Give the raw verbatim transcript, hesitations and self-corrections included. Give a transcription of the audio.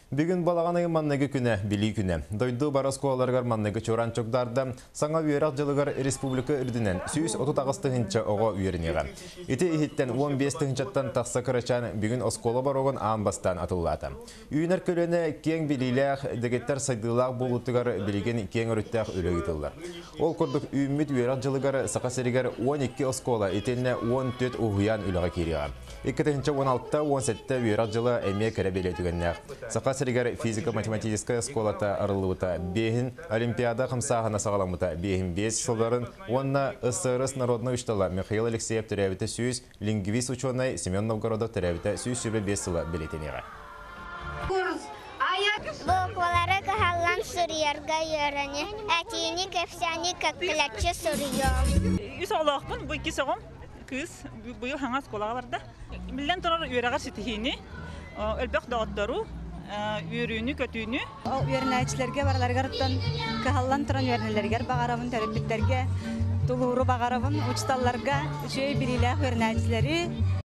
Бүгін балағаны маннығы күні, білі күні. Дойду бара сколаларғар маннығы чоран чокдарды саңа үйерақ жылығар республика үрдінен сүйіс отыз ағыстығынша оға үйерінеға. Еті ехеттен он бес тығынчаттан тақса кырачан бүгін оскола бар оғын амбастан атыллады. Үйінер көлені кең біліләқ, дегеттер сайдылақ болуттығар білеген кең өріттәқ үлі етілді. Ол күрдік үйіммет үйерақ жылығар сақасырығар он екі оскола, етеліне он төрт ұғыян үліға кереға. екі мың он алтыда он жетіде үйерақ жылы әме кәрі белетігіннәқ. Сақасырығар физика-математическая сколата арылуыта бейін, олимпиада қымсағына сағаламыта бейін бес жылдарын, онна СССР народный үштала Михаил Алексеев түрәбіті сүйіз, лингвист ученый Семен Новгородов түрәбіті сүйіз сөбе бес жылы белетенеға. Буквалары кахаллан сұрыярға үйеріне, әтейіні көпсәні көккіләтші сұрыйым. Үс олақпын, бұл екі соғым, кыз, бұл хаңа сколаға барды. Білден тұрар үйерағар сетихini, өлбәқ дағыттару, үйеріні, көтүйіні. Үйерінәйчілерге барларғарыптан кахаллан тұран үйерінелерге бағарабын, тәріпбіттерге, тұлғыру бағарабын, ұчталларға, жөй бірілі үйерінәйчілері.